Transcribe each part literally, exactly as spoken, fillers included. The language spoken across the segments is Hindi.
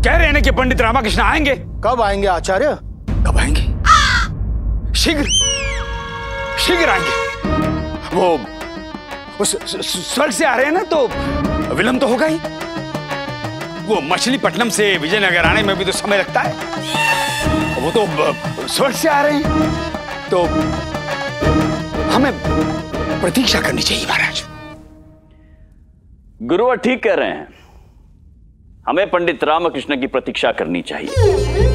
कह रहे हैं कि पंडित रामाकृष्ण आएंगे। कब आएंगे आचार्य? कब आएंगे? शीघ्र शीघ्र आएंगे। वो उस स्वर्ग से आ रहे हैं ना, तो विलंब तो होगा ही। वो मछलीपट्टनम से विजयनगर आने में भी तो समय लगता है। वो तो स्वर्ग से आ रहे हैं, तो हमें प्रतीक्षा करनी चाहिए महाराज। गुरुवर ठीक कह रहे हैं, हमें पंडित रामकृष्ण की प्रतीक्षा करनी चाहिए।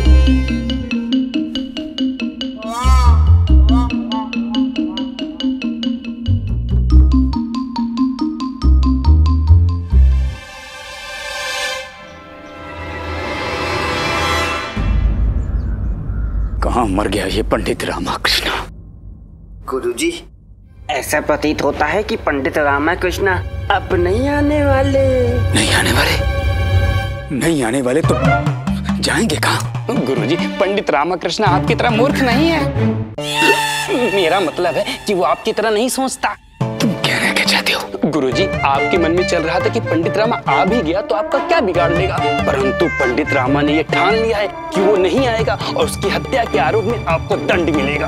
कहां मर गया ये पंडित रामकृष्ण? गुरुजी, ऐसा प्रतीत होता है कि पंडित रामकृष्ण अब नहीं आने वाले। नहीं आने वाले? नहीं आने वाले तो जाएंगे कहां? गुरुजी, पंडित रामकृष्ण आपकी तरह मूर्ख नहीं है। मेरा मतलब है कि वो आपकी तरह नहीं सोचता। तुम कह रहे क्या चाहते हो? गुरुजी, आपके मन में चल रहा था कि पंडित रामा आ भी गया तो आपका क्या बिगाड़ लेगा, परंतु पंडित रामा ने ये ठान लिया है कि वो नहीं आएगा और उसकी हत्या के आरोप में आपको दंड मिलेगा।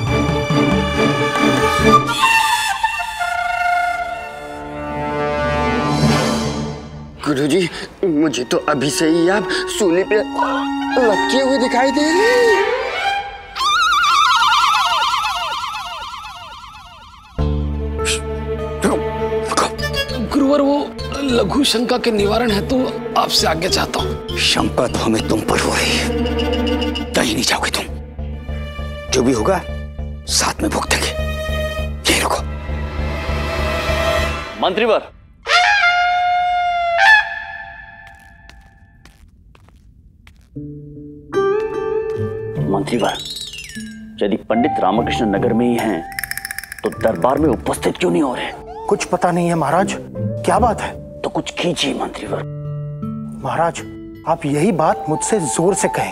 गुरुजी, मुझे तो अभी से ही आप सूली पे लटके हुए दिखाई दे रहे हैं। गुरुवर, वो लघु शंका के निवारण है तो आपसे आज्ञा चाहता हूँ। शंका तो हमें तुम पर हो रही है, कहीं नहीं जाओगे तुम। जो भी होगा साथ में भुगतेंगे। यहीं रुको। मंत्रीवर, मंत्रीवर, यदि पंडित रामकृष्ण नगर में ही हैं, तो दरबार में उपस्थित क्यों नहीं हो रहे? कुछ पता नहीं है महाराज, क्या बात है? तो कुछ कीजिए मंत्रीवर। महाराज, आप यही बात मुझसे जोर से कहें।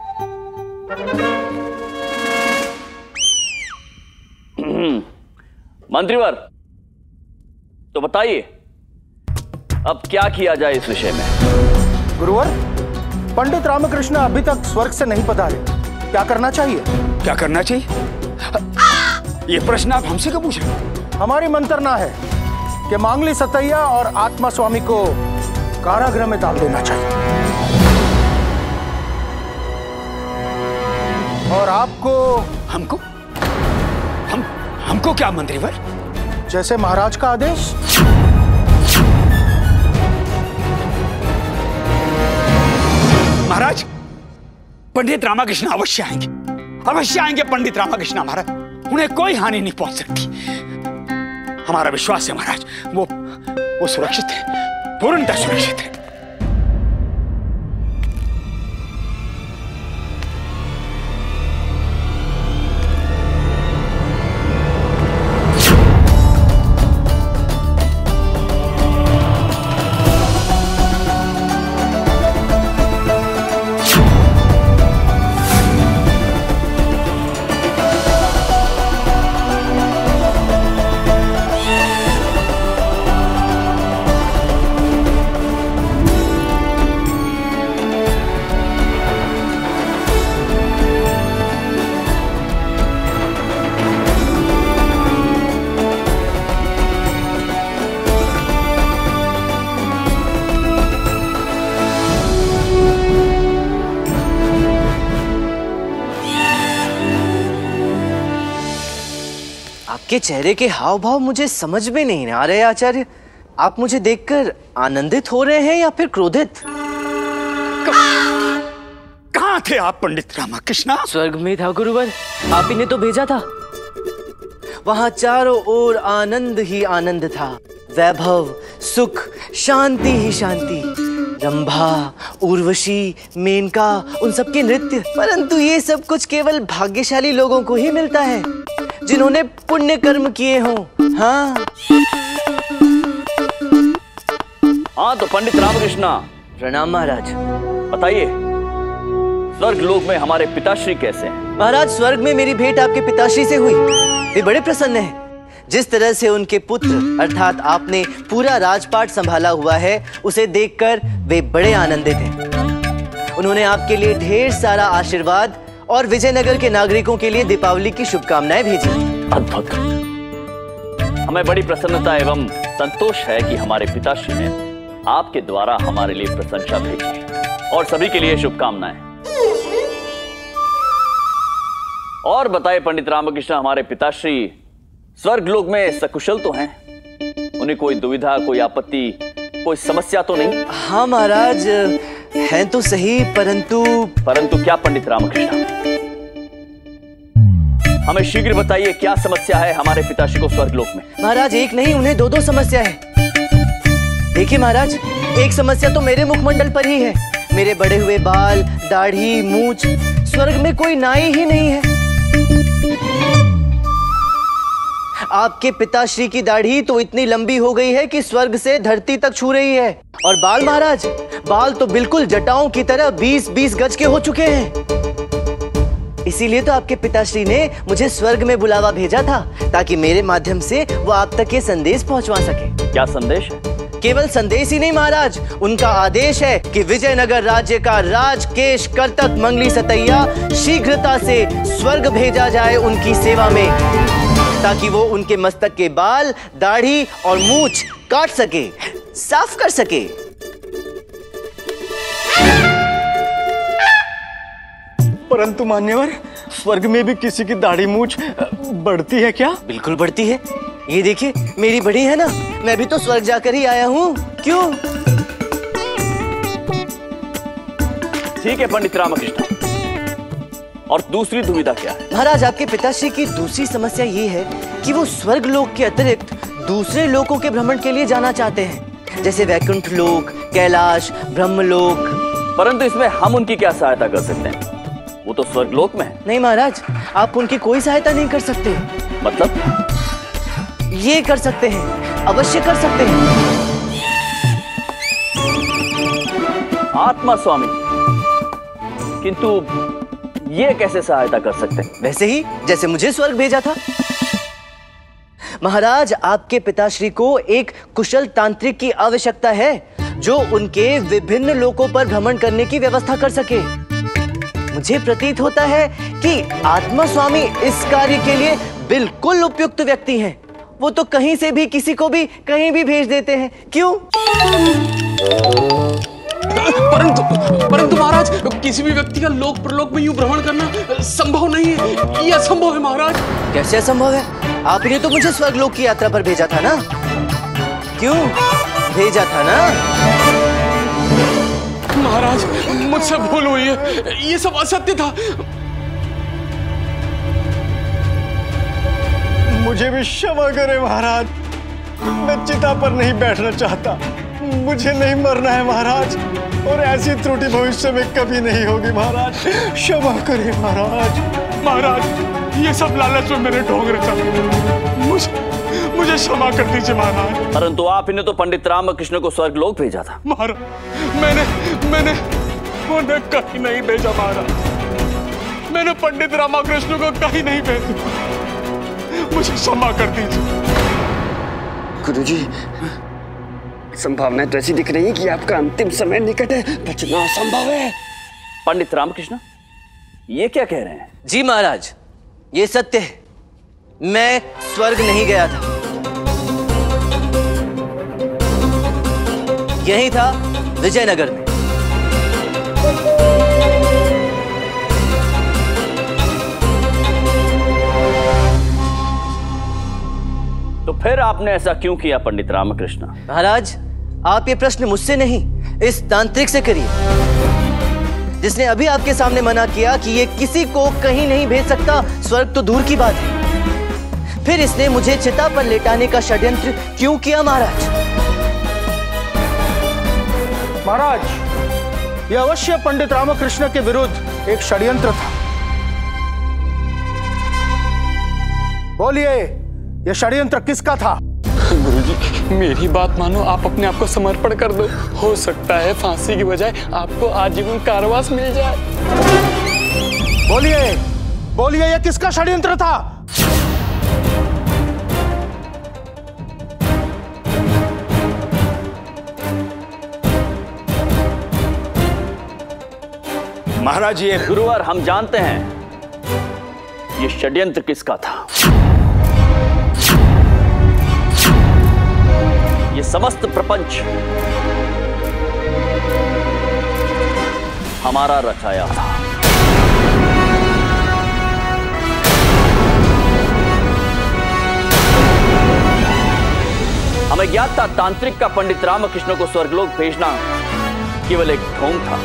मंत्रीवर, तो बताइए अब क्या किया जाए इस विषय में? गुरुवर, पंडित रामकृष्ण अभी तक स्वर्ग से नहीं पधारे, क्या करना चाहिए? क्या करना चाहिए? ये प्रश्न आप हमसे क्यों पूछ रहे हैं? हमारी मंत्रणा है कि मांगली सतैया और आत्मा स्वामी को कारागृह में डाल देना चाहिए, और आपको हमको हम हमको क्या मंत्रीवर? जैसे महाराज का आदेश। महाराज, पंडित रामकृष्ण अवश्य आएंगे, अवश्य आएंगे पंडित रामकृष्ण। हमारा उन्हें कोई हानि नहीं पहुंच सकती। हमारा विश्वास है महाराज, वो वो सुरक्षित है, पूर्णतः सुरक्षित है। आपके चेहरे के हाव भाव मुझे समझ में नहीं आ रहे आचार्य। आप मुझे देखकर आनंदित हो रहे हैं या फिर क्रोधित? कहां थे आप पंडित रामकृष्ण? स्वर्ग में था गुरुवर, आप ही ने तो भेजा था। वहां चारों ओर आनंद ही आनंद था, वैभव, सुख, शांति ही शांति। रंभा, उर्वशी, मेनका, उन सबके नृत्य। परंतु ये सब कुछ केवल भाग्यशाली लोगों को ही मिलता है, जिन्होंने पुण्य कर्म किए हों। हाँ हाँ, तो पंडित रामकृष्ण, प्रणाम महाराज। बताइए, स्वर्ग लोक में हमारे पिताश्री कैसे हैं? महाराज, स्वर्ग में मेरी भेंट आपके पिताश्री से हुई, वे बड़े प्रसन्न हैं। जिस तरह से उनके पुत्र अर्थात आपने पूरा राजपाट संभाला हुआ है, उसे देखकर वे बड़े आनंदित हैं। उन्होंने आपके लिए ढेर सारा आशीर्वाद और विजयनगर के नागरिकों के लिए दीपावली की शुभकामनाएं भेजी। अद्भुत। हमें बड़ी प्रसन्नता एवं संतोष है कि हमारे पिताश्री ने आपके द्वारा हमारे लिए प्रशंसा भेजी और सभी के लिए शुभकामनाएं। और बताए पंडित रामकृष्ण, हमारे पिताश्री स्वर्ग लोक में सकुशल तो हैं? उन्हें कोई दुविधा, कोई आपत्ति, कोई समस्या तो नहीं? हाँ महाराज, हैं तो सही, परंतु परंतु क्या पंडित रामकृष्ण? हमें शीघ्र बताइए, क्या समस्या है हमारे पिताश्री को स्वर्गलोक में? महाराज एक नहीं, उन्हें दो दो समस्या है। देखिए महाराज, एक समस्या तो मेरे मुखमंडल पर ही है। मेरे बड़े हुए बाल, दाढ़ी, मूछ, स्वर्ग में कोई नाई ही नहीं है। आपके पिताश्री की दाढ़ी तो इतनी लंबी हो गई है कि स्वर्ग से धरती तक छू रही है। और बाल महाराज, बाल तो बिल्कुल जटाओं की तरह बीस बीस गज के हो चुके हैं। इसीलिए तो आपके पिताश्री ने मुझे स्वर्ग में बुलावा भेजा था, ताकि मेरे माध्यम से वो आप तक ये संदेश पहुंचवा सके। क्या संदेश है? केवल संदेश ही नहीं महाराज, उनका आदेश है कि विजयनगर राज्य का राजकेश कर्तक मंगली सतैया शीघ्रता से स्वर्ग भेजा जाए उनकी सेवा में, ताकि वो उनके मस्तक के बाल, दाढ़ी और मूछ काट सके, साफ कर सके। परंतु मान्यवर, स्वर्ग में भी किसी की दाढ़ी मूछ बढ़ती है क्या? बिल्कुल बढ़ती है। ये देखिए, मेरी बड़ी है ना, मैं भी तो स्वर्ग जाकर ही आया हूँ। क्यों? ठीक है पंडित रामकृष्ण, और दूसरी दुविधा क्या है? महाराज, आपके पिताश्री की दूसरी समस्या ये है कि वो स्वर्ग लोक के अतिरिक्त दूसरे लोकों के भ्रमण के लिए जाना चाहते हैं, जैसे वैकुंठ लोक, कैलाश, ब्रह्मलोक। परंतु इसमें हम उनकी क्या सहायता कर सकते हैं? वो तो स्वर्ग लोक में है। नहीं महाराज, आप उनकी कोई सहायता नहीं कर सकते। मतलब? ये कर सकते हैं, अवश्य कर सकते हैं। आत्मा स्वामी, किंतु ये कैसे सहायता कर सकते हैं? वैसे ही जैसे मुझे स्वर्ग भेजा था। महाराज, आपके पिताश्री को एक कुशल तांत्रिक की आवश्यकता है, जो उनके विभिन्न लोकों पर भ्रमण करने की व्यवस्था कर सके। मुझे प्रतीत होता है कि आत्मा स्वामी इस कार्य के लिए बिल्कुल उपयुक्त व्यक्ति हैं। वो तो कहीं से भी किसी को भी कहीं भी भेज देते हैं। क्यों? परंतु परंतु महाराज, किसी भी व्यक्ति का लोक परलोक में यूं भ्रमण करना संभव नहीं है। ये असंभव है महाराज। कैसे असंभव है? आपने तो मुझे स्वर्गलोक की यात्रा पर भेजा था ना? क्यों भेजा था ना? महाराज, मुझसे भूल हुई है, ये सब असत्य था। मुझे भी क्षमा करें महाराज, मैं चिता पर नहीं बैठना चाहता। मुझे नहीं मरना है महाराज, और ऐसी त्रुटि भविष्य में कभी नहीं होगी महाराज। क्षमा करें महाराज। महाराज, ये सब लालच में मैंने ढोंग रचा। मुझे मुझे क्षमा कर दीजिए महाराज। परंतु आप इन्हें तो पंडित रामकृष्ण को स्वर्गलोक भेजा था। महाराज, मैंने मैंने उन्हें कहीं नहीं भेजा महाराज। मैंने पंडित रामकृष्ण को कहीं नहीं भेजा। मुझे क्षमा कर दीजिए। गुरुजी, संभावना तो ऐसी दिख रही है कि आपका अंतिम समय निकट है, बचना असंभव है। पंडित रामकृष्ण, ये क्या कह रहे हैं? जी महाराज, ये सत्य है। मैं स्वर्ग नहीं गया था, यही था विजयनगर में। तो फिर आपने ऐसा क्यों किया पंडित रामकृष्ण? महाराज, आप ये प्रश्न मुझसे नहीं, इस तांत्रिक से करिए, जिसने अभी आपके सामने मना किया कि ये किसी को कहीं नहीं भेज सकता। स्वर्ग तो दूर की बात है। फिर इसने मुझे चिता पर लेटाने का षड्यंत्र क्यों किया महाराज? महाराज, यह अवश्य पंडित रामकृष्ण के विरुद्ध एक षड्यंत्र था। बोलिए, यह षड्यंत्र किसका था? गुरुजी, मेरी बात मानो, आप अपने आप को समर्पण कर दो। हो सकता है फांसी की बजाय आपको आजीवन कारावास मिल जाए। बोलिए, बोलिए, यह किसका षड्यंत्र था? महाराज ये गुरुवर, हम जानते हैं ये षड्यंत्र किसका था। ये समस्त प्रपंच हमारा रचाया था। हमें ज्ञात था तांत्रिक का पंडित रामकृष्ण को स्वर्गलोक भेजना केवल एक ढोंग था।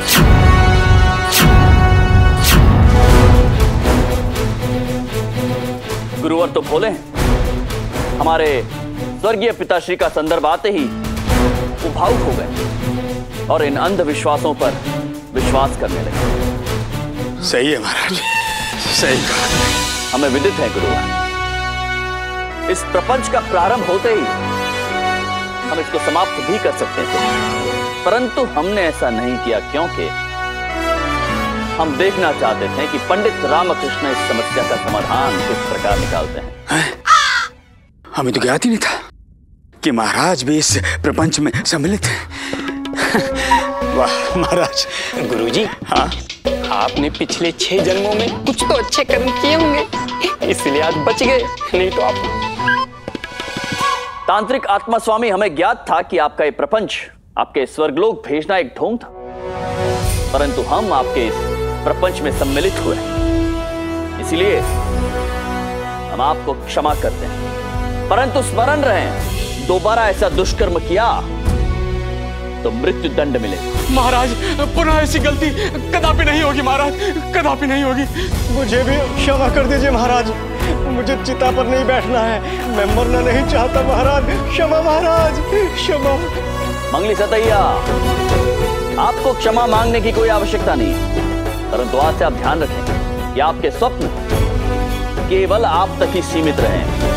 गुरुवर तो भोले हैं। हमारे स्वर्गीय पिताश्री का संदर्भ आते ही वो भावुक हो गए और इन अंधविश्वासों पर विश्वास करने लगे। सही है महाराज, सही कहा। हमें विदित है गुरुवर, इस प्रपंच का प्रारंभ होते ही हम इसको समाप्त भी कर सकते थे, परंतु हमने ऐसा नहीं किया क्योंकि हम देखना चाहते थे कि पंडित रामकृष्ण इस समस्या का समाधान किस प्रकार निकालते हैं। है? हमें तो ज्ञात ही नहीं था कि महाराज भी इस प्रपंच में सम्मिलित हैं। वाह महाराज। गुरुजी, हाँ, आपने पिछले छह जन्मों में कुछ तो अच्छे कर्म किए होंगे, इसलिए आज बच गए, नहीं तो आप। तांत्रिक आत्मा स्वामी, हमें ज्ञात था कि आपका ये प्रपंच आपके स्वर्गलोक भेजना एक ढोंग था, परंतु हम आपके इस प्रपंच में सम्मिलित हुए, इसलिए हम आपको क्षमा करते हैं, परंतु स्मरण रहे दोबारा ऐसा दुष्कर्म किया तो मृत्यु दंड मिलेगा। महाराज, पुनः ऐसी गलती कदापि नहीं होगी महाराज, कदापि नहीं होगी। मुझे भी क्षमा कर दीजिए महाराज, मुझे चिता पर नहीं बैठना है, मैं मरना नहीं चाहता महाराज। क्षमा महाराज, क्षमा। मंगली सतैया, आपको क्षमा मांगने की कोई आवश्यकता नहीं है, परंतु आज से आप ध्यान रखें कि आपके स्वप्न केवल आप तक ही सीमित रहें।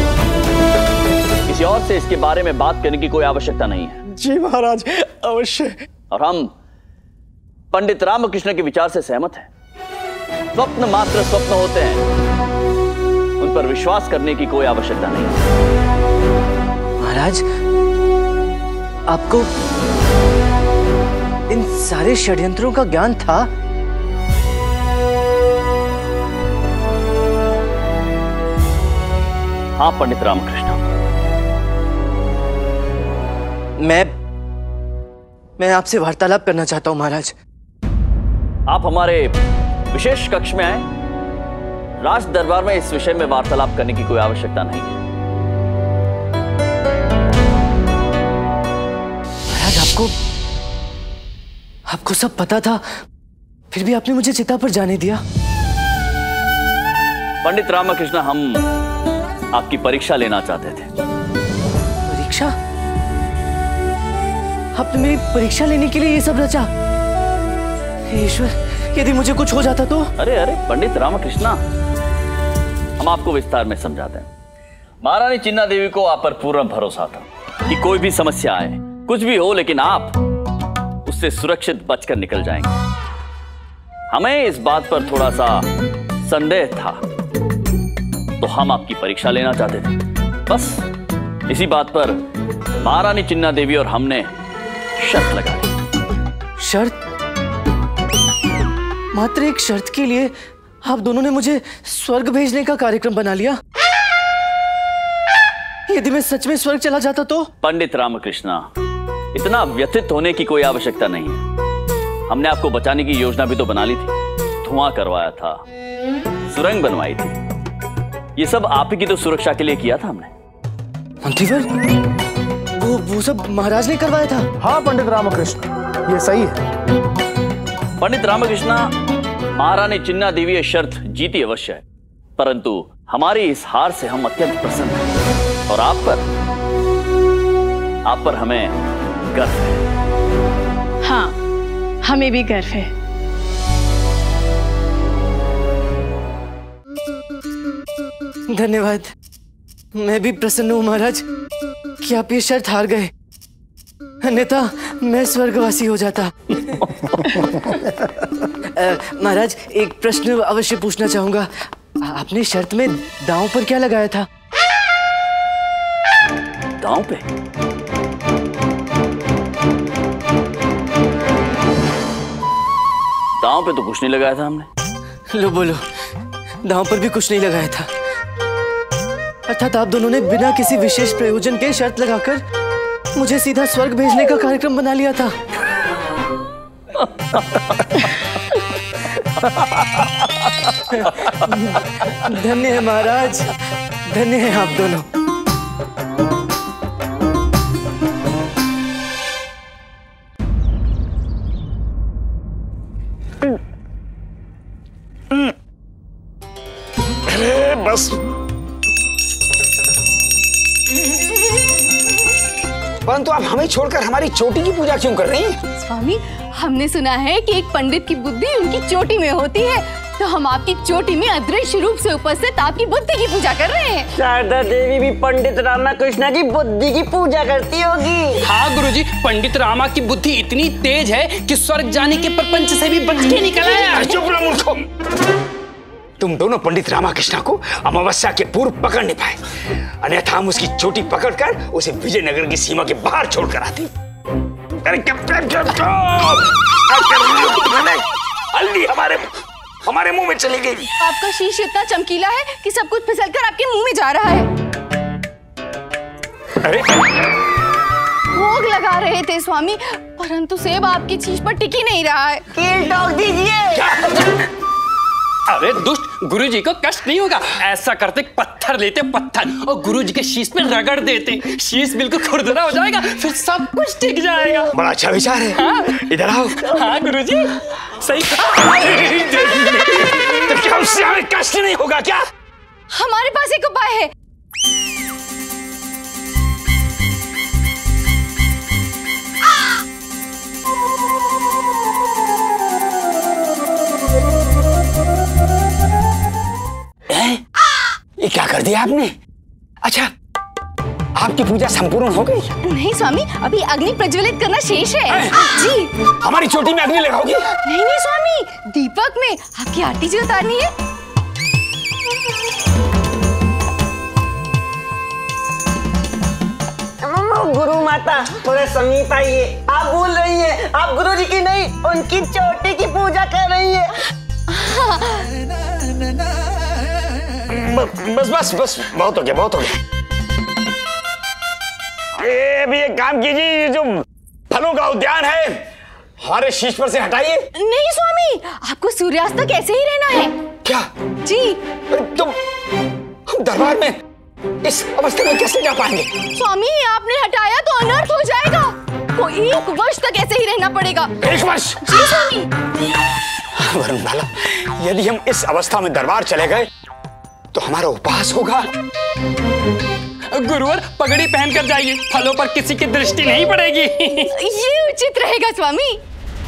किसी और से इसके बारे में बात करने की कोई आवश्यकता नहीं है। जी महाराज, अवश्य। और हम पंडित रामकृष्ण के विचार से सहमत हैं। स्वप्न मात्र स्वप्न होते हैं, उन पर विश्वास करने की कोई आवश्यकता नहीं है। महाराज, आपको इन सारे षड्यंत्रों का ज्ञान था? हाँ पंडित रामकृष्ण, मैं मैं आपसे वार्तालाप करना चाहता हूं महाराज। आप हमारे विशेष कक्ष में आए। राज दरबार में इस विषय में वार्तालाप करने की कोई आवश्यकता नहीं है। महाराज, आपको आपको सब पता था, फिर भी आपने मुझे चिता पर जाने दिया। पंडित रामकृष्ण, हम आपकी परीक्षा लेना चाहते थे। परीक्षा? आपने मेरी परीक्षा लेने के लिए ये सब रचा? ईश्वर, यदि मुझे कुछ हो जाता तो? अरे अरे पंडित रामकृष्ण, हम आपको विस्तार में समझाते हैं। महारानी चिन्ना देवी को आप पर पूर्ण भरोसा था कि कोई भी समस्या आए, कुछ भी हो, लेकिन आप उससे सुरक्षित बचकर निकल जाएंगे। हमें इस बात पर थोड़ा सा संदेह था, तो हम आपकी परीक्षा लेना चाहते थे। बस इसी बात पर महारानी चिन्ना देवी और हमने शर्त लगा दी। शर्त? मात्र एक शर्त के लिए आप दोनों ने मुझे स्वर्ग भेजने का कार्यक्रम बना लिया? यदि मैं सच में स्वर्ग चला जाता तो? पंडित रामकृष्ण, इतना व्यथित होने की कोई आवश्यकता नहीं है। हमने आपको बचाने की योजना भी तो बना ली थी, धुआं करवाया था, सुरंग बनवाई थी। ये सब आप ही की तो सुरक्षा के लिए किया था हमने। मंत्रीवर, वो वो सब महाराज ने करवाया था? हाँ पंडित रामकृष्ण, ये सही है। पंडित रामकृष्ण, महारानी चिन्ना देवी ये शर्त जीती अवश्य है, परंतु हमारी इस हार से हम अत्यंत प्रसन्न हैं और आप पर आप पर हमें गर्व है। हाँ, हमें भी गर्व है। धन्यवाद। मैं भी प्रसन्न हूँ महाराज कि आप ये शर्त हार गए, अन्यथा मैं स्वर्गवासी हो जाता। महाराज, एक प्रश्न अवश्य पूछना चाहूंगा। आपने शर्त में दांव पर क्या लगाया था? दांव पे? दांव पे तो कुछ नहीं लगाया था हमने। लो बोलो, दांव पर भी कुछ नहीं लगाया था। अर्थात आप दोनों ने बिना किसी विशेष प्रयोजन के शर्त लगाकर मुझे सीधा स्वर्ग भेजने का कार्यक्रम बना लिया था। धन्य है महाराज, धन्य है आप दोनों। अरे बस, परंतु आप हमें छोड़कर हमारी चोटी की पूजा क्यों कर रही हैं? स्वामी, हमने सुना है कि एक पंडित की बुद्धि उनकी चोटी में होती है, तो हम आपकी चोटी में अदृश्य रूप से उपस्थित आपकी बुद्धि की पूजा कर रहे हैं। शारदा देवी भी पंडित रामाकृष्ण की बुद्धि की पूजा करती होगी। हाँ गुरुजी, पंडित रामा की बुद्धि इतनी तेज है कि स्वर्ग जाने के प्रपंच से भी बच के निकल आया। चुप रहो मूर्खों, तुम दोनों पंडित रामाकृष्ण को अमावस्या के पूर्व पकड़ नहीं पाए, अन्यथा हम उसकी चोटी पकड़कर उसे विजयनगर की सीमा के बाहर छोड़कर आती। अरे हल्दी हमारे हमारे मुंह में चली गई। आपका शीश इतना चमकीला है कि सब कुछ फिसलकर आपके मुंह में जा रहा है। अरे भोग लगा रहे थे स्वामी, परंतु सेब आपकी शीश पर टिक ही नहीं रहा है। कील ठोक दीजिए। अरे दुष्ट, गुरुजी को कष्ट नहीं होगा। ऐसा करते, पत्थर लेते पत्थर और गुरुजी के शीश पे रगड़ देते, शीश बिल्कुल खुरदरा हो जाएगा, फिर सब कुछ टिक जाएगा। बड़ा अच्छा विचार है। हाँ? इधर आओ। हाँ गुरुजी, सही। तो क्या उससे हमें कष्ट नहीं होगा क्या? हमारे पास एक उपाय है। ये क्या कर दिया आपने? अच्छा, आपकी पूजा संपूर्ण हो गई? नहीं स्वामी, अभी अग्नि प्रज्वलित करना शेष है। जी। हमारी चोटी में अग्नि लगाओगी? नहीं नहीं स्वामी, दीपक में आपकी आरती जी उतारनी है। गुरु माता थोड़े समीप आइए। आप भूल रही हैं, आप गुरुजी की नहीं उनकी चोटी की पूजा कर रही हैं। बस बस बस बहुत हो गया, बहुत हो गया। ये भी एक काम कीजिए, जो फलों का उद्यान है हमारे शीश पर से हटाइए। नहीं स्वामी, आपको सूर्यास्त तक ऐसे ही रहना है। क्या? जी। तो हम दरबार में इस अवस्था में कैसे जा पाएंगे? स्वामी, आपने हटाया तो अनर्थ हो जाएगा। वो एक वर्ष तक ऐसे ही रहना पड़ेगा। एक वर्ष? जी स्वामी। वरुण बाला, यदि हम इस अवस्था में दरबार चले गए तो हमारा उपवास होगा। गुरुवर, पगड़ी पहनकर जाइए, फलों पर किसी की दृष्टि नहीं पड़ेगी। ये उचित रहेगा स्वामी।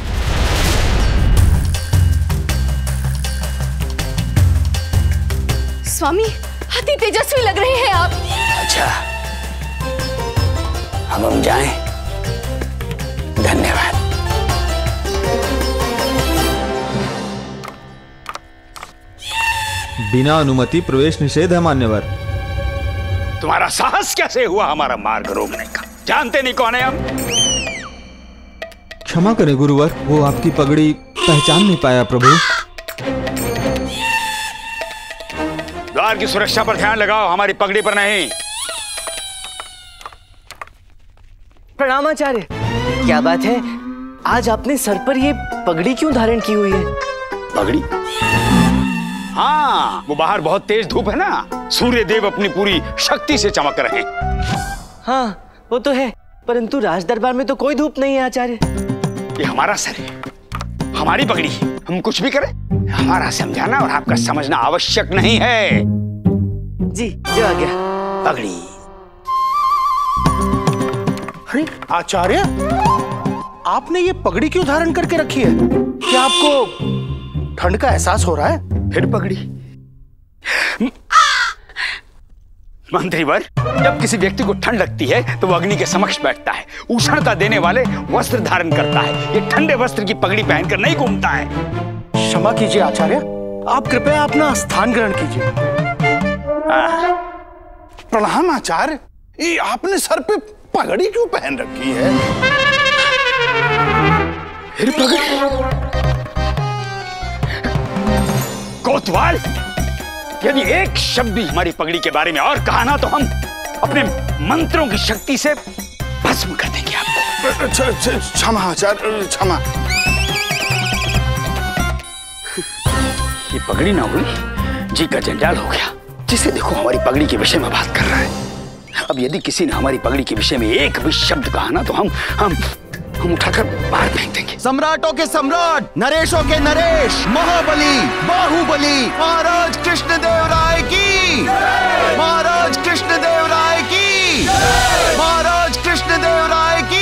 स्वामी, अति तेजस्वी लग रहे हैं आप। अच्छा, अब हम जाएं? धन्यवाद। बिना अनुमति प्रवेश निषेध है मान्यवर। तुम्हारा साहस कैसे हुआ हमारा मार्ग रोकने का? जानते नहीं कौन है हम? क्षमा करें गुरुवर, वो आपकी पगड़ी पहचान नहीं पाया प्रभु। द्वार की सुरक्षा पर ध्यान लगाओ, हमारी पगड़ी पर नहीं। प्रणाम आचार्य। क्या बात है, आज आपने सर पर ये पगड़ी क्यों धारण की हुई है? पगड़ी? हाँ, वो बाहर बहुत तेज धूप है ना, सूर्य देव अपनी पूरी शक्ति से चमक रहे हैं। हाँ वो तो है, परंतु राज दरबार में तो कोई धूप नहीं है आचार्य। ये हमारा सर है, हमारी पगड़ी है, हम कुछ भी करें हमारा समझाना और आपका समझना आवश्यक नहीं है। जी, जो आ गया। पगड़ी। अरे आचार्य, आपने ये पगड़ी क्यों धारण करके रखी है? क्या आपको ठंड का एहसास हो रहा है? फिर पगड़ी? मंत्रीवर, जब किसी व्यक्ति को ठंड लगती है तो वो अग्नि के समक्ष बैठता है, उष्णता देने वाले वस्त्र धारण करता है। ये ठंडे वस्त्र की पगड़ी पहनकर नहीं घूमता है। क्षमा कीजिए आचार्य, आप कृपया अपना स्थान ग्रहण कीजिए। प्रणाम आचार्य, ये आपने सर पे पगड़ी क्यों पहन रखी है? फिर पगड़ी? कोतवाल, यदि एक शब्द भी हमारी पगड़ी के बारे में और कहा ना तो हम अपने मंत्रों की शक्ति से भस्म कर देंगे आपको। क्षमा आचार्य, क्षमा। ये पगड़ी ना हुई, जी का जंजाल हो गया। जिसे देखो हमारी पगड़ी के विषय में बात कर रहा है। अब यदि किसी ने हमारी पगड़ी के विषय में एक भी शब्द कहा ना तो हम हम हम उठाकर बाहर फेंक देंगे। सम्राटों के सम्राट, नरेशों के नरेश, महाबली, बाहुबली, महाराज कृष्णदेव राय की, महाराज कृष्णदेव राय की, महाराज कृष्णदेव राय की।